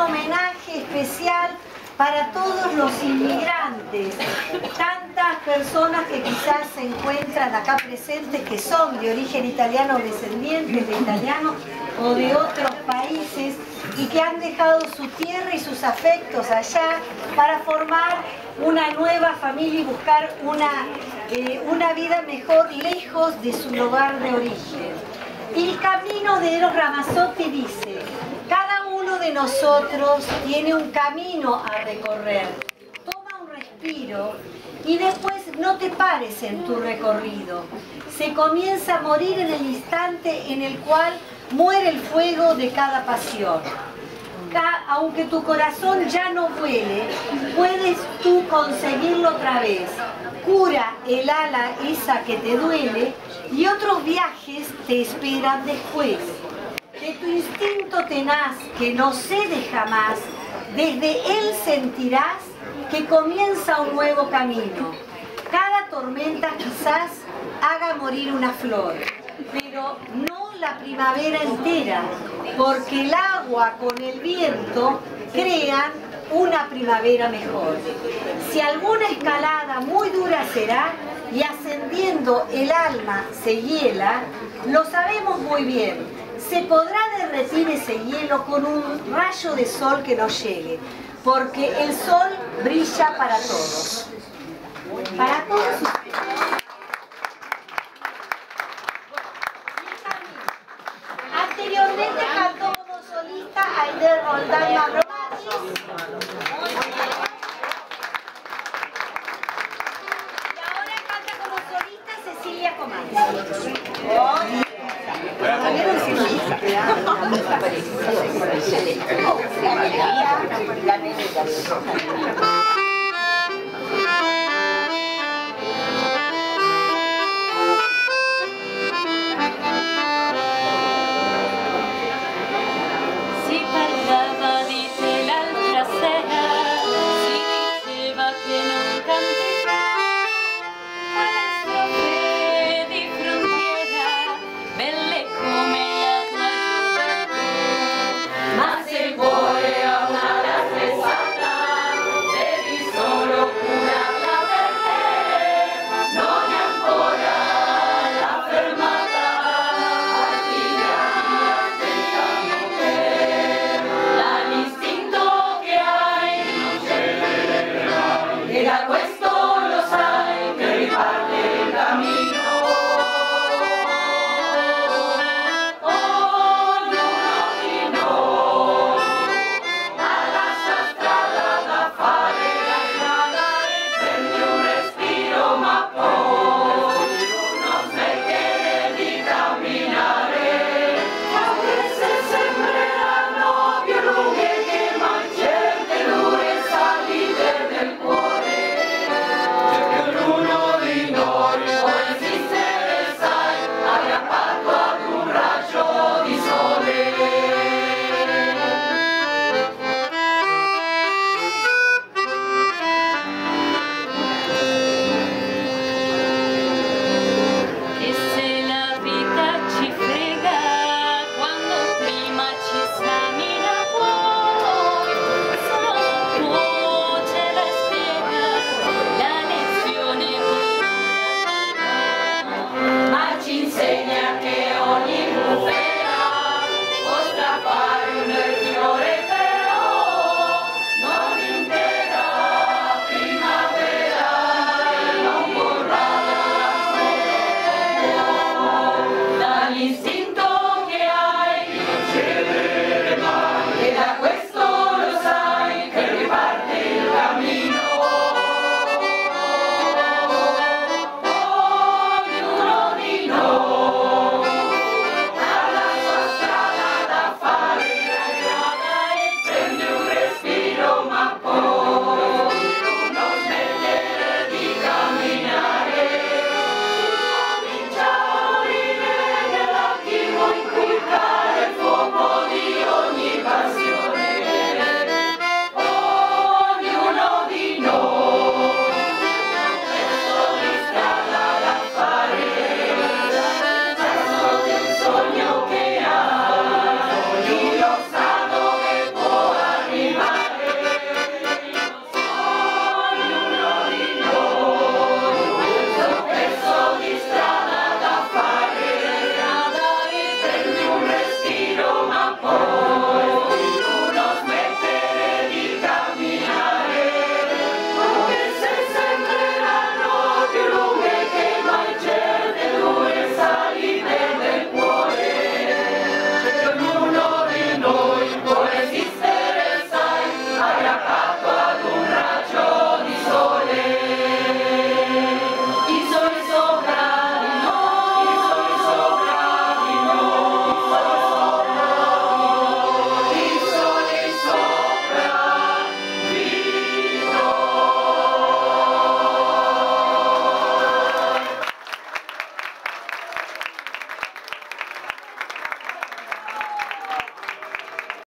homenaje especial para todos los inmigrantes, tantas personas que quizás se encuentran acá presentes que son de origen italiano o descendientes de italianos o de otros países y que han dejado su tierra y sus afectos allá para formar una nueva familia y buscar una vida mejor lejos de su lugar de origen. El camino de Eros Ramazzotti dice: cada uno de nosotros tiene un camino a recorrer. Toma un respiro y después no te pares en tu recorrido. Se comienza a morir en el instante en el cual muere el fuego de cada pasión. Aunque tu corazón ya no vuele, puedes tú conseguirlo otra vez. Cura el ala esa que te duele y otros viajes te esperan después. De tu instinto tenaz que no cede jamás, desde él sentirás que comienza un nuevo camino. Cada tormenta quizás haga morir una flor, pero no la primavera entera, porque el agua con el viento crean una primavera mejor. Si alguna escalada muy dura será y ascendiendo el alma se hiela, lo sabemos muy bien. Se podrá derretir ese hielo con un rayo de sol que nos llegue, porque el sol brilla para todos. Para todos ustedes. Anteriormente cantó como solista Aider Roldán Mavromatis. Y ahora canta como solista Cecilia Comán. La